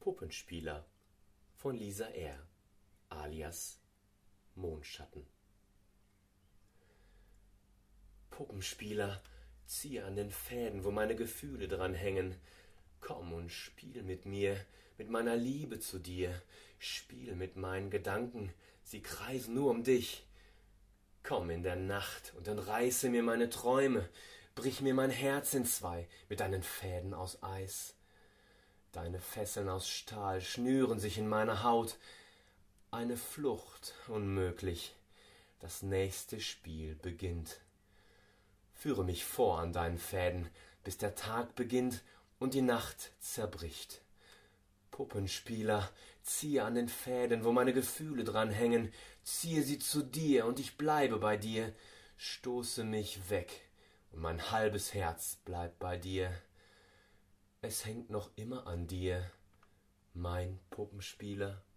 Puppenspieler von Lisa R. alias Mondschatten. Puppenspieler, ziehe an den Fäden, wo meine Gefühle dran hängen. Komm und spiel mit mir, mit meiner Liebe zu dir. Spiel mit meinen Gedanken, sie kreisen nur um dich. Komm in der Nacht und entreiße mir meine Träume. Brich mir mein Herz entzwei mit deinen Fäden aus Eis. Deine Fesseln aus Stahl schnüren sich in meiner Haut. Eine Flucht unmöglich, das nächste Spiel beginnt. Führe mich vor an deinen Fäden, bis der Tag beginnt und die Nacht zerbricht. Puppenspieler, ziehe an den Fäden, wo meine Gefühle dran hängen, ziehe sie zu dir und ich bleibe bei dir. Stoße mich weg und mein halbes Herz bleibt bei dir. Es hängt noch immer an dir, mein Puppenspieler.